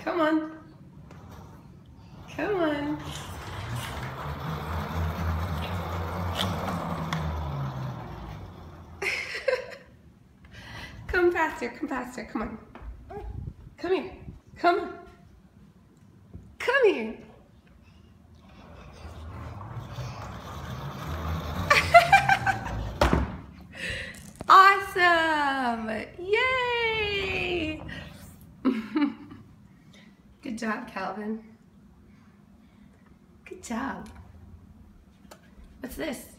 Come on. Come on. Come faster, come faster, come on. Come here, come on. Come here. Awesome! Yay! Good job, Calvin. Good job. What's this?